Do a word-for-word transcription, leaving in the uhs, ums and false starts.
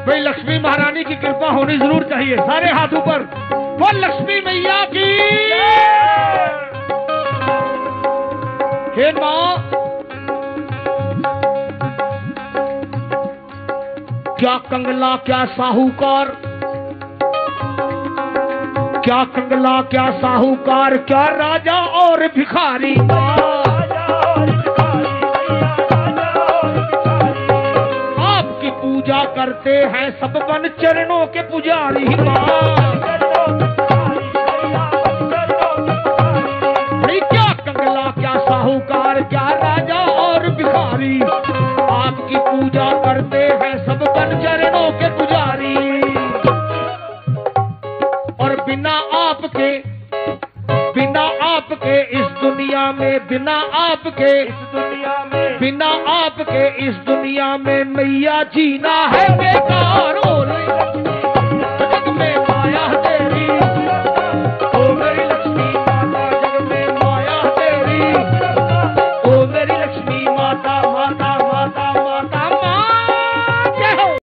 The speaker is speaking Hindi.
भाई लक्ष्मी महारानी की कृपा होनी जरूर चाहिए। सारे हाथ ऊपर, वो लक्ष्मी मैया की। हे माँ, क्या कंगला क्या साहूकार, क्या कंगला क्या साहूकार, क्या राजा और भिखारी। आपकी पूजा करते हैं सब बन चरणों के पुजारी। क्या कंगला क्या साहूकार, क्या राजा और भिखारी, आपकी पूजा करते हैं सब बन चरणों के पुजारी। और बिना आपके, बिना आपके इस दुनिया में, बिना आपके इस दुनिया में, बिना आपके इस दुनिया में मैया जीना है बेकार। और जग में माया तेरी, ओ मेरी लक्ष्मी माता, जग में माया तेरी, ओ मेरी लक्ष्मी माता, माता